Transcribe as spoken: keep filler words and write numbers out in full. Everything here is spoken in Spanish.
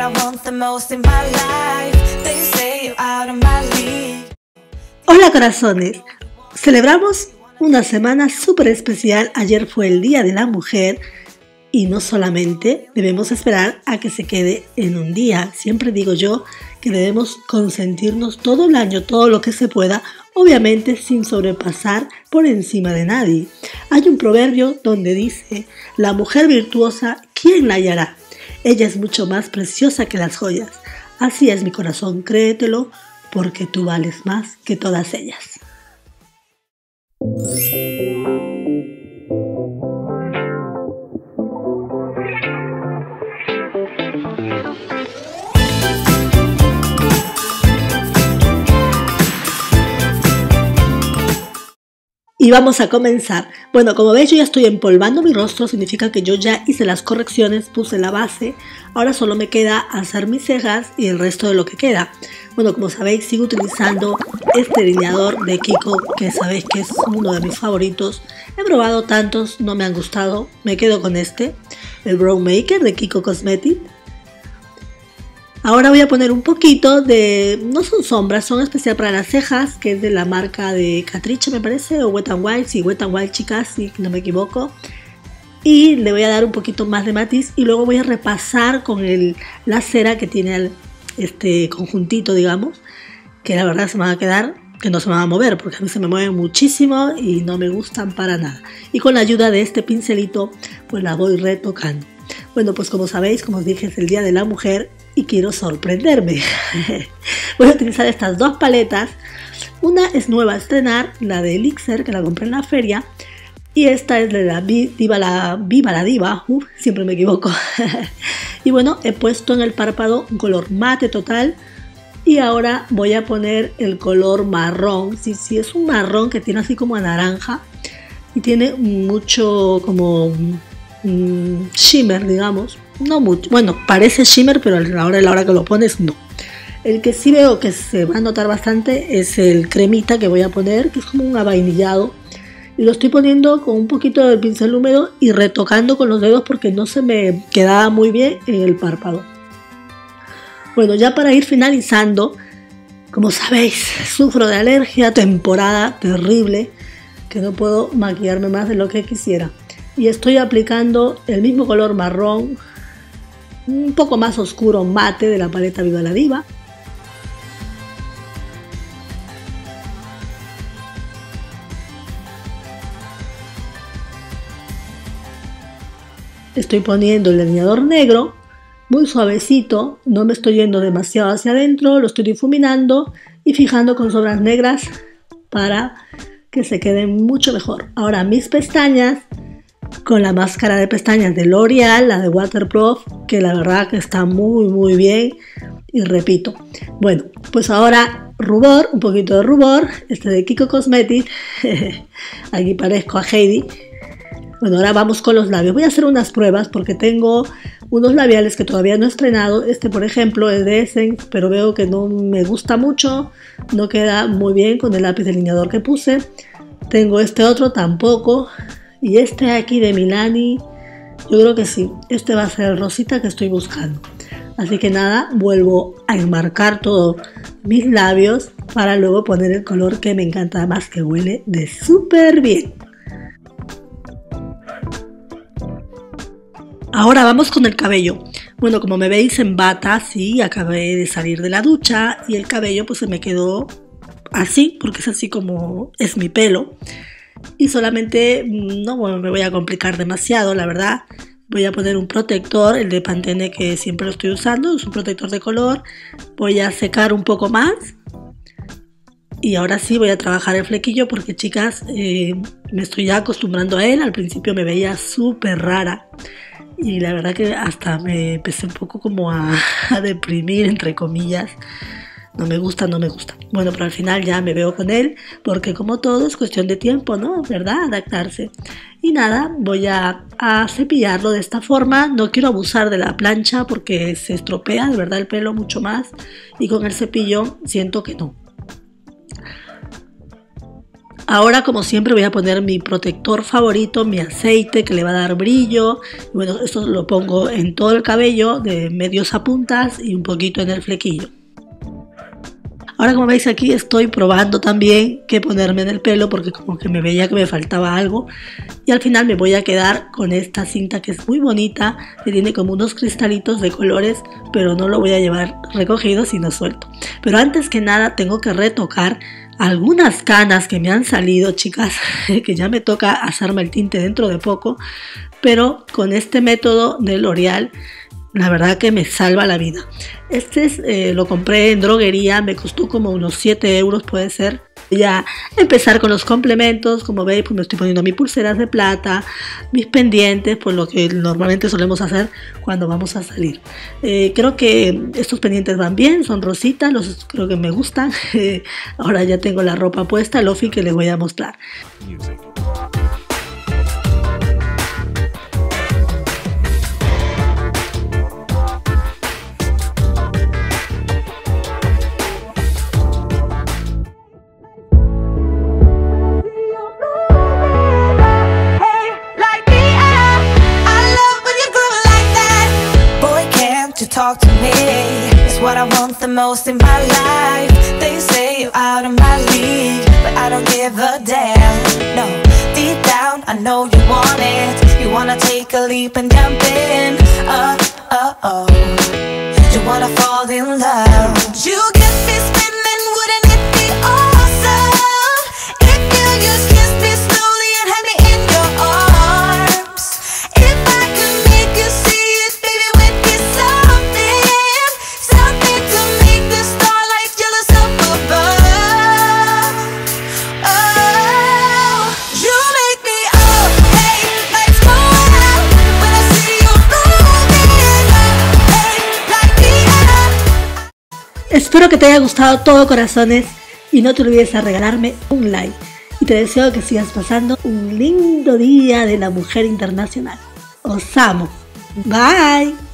Hola corazones, celebramos una semana súper especial. Ayer fue el Día de la Mujer y no solamente debemos esperar a que se quede en un día. Siempre digo yo que debemos consentirnos todo el año, todo lo que se pueda, obviamente sin sobrepasar por encima de nadie. Hay un proverbio donde dice: la mujer virtuosa, ¿quién la hallará? Ella es mucho más preciosa que las joyas. Así es mi corazón, créetelo, porque tú vales más que todas ellas. Y vamos a comenzar. Bueno, como veis yo ya estoy empolvando mi rostro, significa que yo ya hice las correcciones, puse la base. Ahora solo me queda hacer mis cejas y el resto de lo que queda. Bueno, como sabéis, sigo utilizando este delineador de Kiko, que sabéis que es uno de mis favoritos. He probado tantos, no me han gustado, me quedo con este, el Brow Maker de Kiko Cosmetics. Ahora voy a poner un poquito de, no son sombras, son especial para las cejas, que es de la marca de Catrice me parece, o Wet n Wild, sí, Wet n Wild chicas, si no me equivoco. Y le voy a dar un poquito más de matiz y luego voy a repasar con el, la cera que tiene el, este conjuntito, digamos, que la verdad se me va a quedar, que no se me va a mover, porque a mí se me mueven muchísimo y no me gustan para nada. Y con la ayuda de este pincelito, pues la voy retocando. Bueno, pues como sabéis, como os dije, es el Día de la Mujer y quiero sorprenderme. Voy a utilizar estas dos paletas. Una es nueva a estrenar, la de Elixir, que la compré en la feria. Y esta es de la Diva la, Viva la Diva, Uf, siempre me equivoco. Y bueno, he puesto en el párpado un color mate total. Y ahora voy a poner el color marrón. Sí, sí, es un marrón que tiene así como a naranja. Y tiene mucho como mmm, shimmer, digamos. No mucho, bueno, parece shimmer, pero a la hora, a la hora que lo pones, no. El que sí veo que se va a notar bastante es el cremita que voy a poner, que es como un avainillado. Y lo estoy poniendo con un poquito de pincel húmedo y retocando con los dedos porque no se me quedaba muy bien en el párpado. Bueno, ya para ir finalizando, como sabéis, sufro de alergia, temporada terrible, que no puedo maquillarme más de lo que quisiera. Y estoy aplicando el mismo color marrón, un poco más oscuro mate de la paleta Viva la Diva. Estoy poniendo el delineador negro, muy suavecito, no me estoy yendo demasiado hacia adentro, lo estoy difuminando y fijando con sombras negras para que se queden mucho mejor. Ahora mis pestañas, con la máscara de pestañas de L'Oreal, la de Waterproof, que la verdad que está muy muy bien. Y repito, bueno, pues ahora rubor, un poquito de rubor, este de Kiko Cosmetics. Aquí parezco a Heidi. Bueno, ahora vamos con los labios. Voy a hacer unas pruebas porque tengo unos labiales que todavía no he estrenado. Este, por ejemplo, es de Essence, pero veo que no me gusta mucho, no queda muy bien con el lápiz delineador que puse. Tengo este otro tampoco. Y este aquí de Milani, yo creo que sí, este va a ser el rosita que estoy buscando. Así que nada, vuelvo a enmarcar todos mis labios para luego poner el color que me encanta más, que huele de súper bien. Ahora vamos con el cabello. Bueno, como me veis en bata, sí, acabé de salir de la ducha y el cabello pues se me quedó así, porque es así como es mi pelo. Y solamente, no bueno, me voy a complicar demasiado, la verdad. Voy a poner un protector, el de Pantene que siempre lo estoy usando, es un protector de color. Voy a secar un poco más. Y ahora sí voy a trabajar el flequillo porque chicas, eh, me estoy ya acostumbrando a él. Al principio me veía súper rara. Y la verdad que hasta me empecé un poco como a, a deprimir, entre comillas. No me gusta, no me gusta. Bueno, pero al final ya me veo con él, porque como todo es cuestión de tiempo, ¿no? ¿Verdad? Adaptarse. Y nada, voy a, a cepillarlo de esta forma. No quiero abusar de la plancha porque se estropea de verdad el pelo mucho más. Y con el cepillo siento que no. Ahora, como siempre, voy a poner mi protector favorito, mi aceite que le va a dar brillo. Bueno, esto lo pongo en todo el cabello, de medios a puntas y un poquito en el flequillo. Ahora, como veis aquí, estoy probando también qué ponerme en el pelo porque como que me veía que me faltaba algo. Y al final me voy a quedar con esta cinta que es muy bonita, que tiene como unos cristalitos de colores, pero no lo voy a llevar recogido sino suelto. Pero antes que nada tengo que retocar algunas canas que me han salido, chicas, que ya me toca hacerme el tinte dentro de poco, pero con este método de L'Oreal la verdad que me salva la vida. Este es, eh, lo compré en droguería, me costó como unos siete euros puede ser. Voy a empezar con los complementos. Como veis, pues me estoy poniendo mis pulseras de plata, mis pendientes, pues lo que normalmente solemos hacer cuando vamos a salir. Eh, creo que estos pendientes van bien, son rositas, los creo que me gustan. Ahora ya tengo la ropa puesta, el outfit que les voy a mostrar. Music. Talk to me, it's what I want the most in my life. They say you're out of my league, but I don't give a damn. No, deep down I know you want it. You wanna take a leap and jump in. Oh, oh, oh. You wanna fall in love. You get me spinning, wouldn't it be awesome if you just kiss me slowly and had me in your arms? If I could make you see it, baby, with this song. Espero que te haya gustado todo, corazones, y no te olvides de regalarme un like. Y te deseo que sigas pasando un lindo día de la mujer internacional. Os amo. Bye.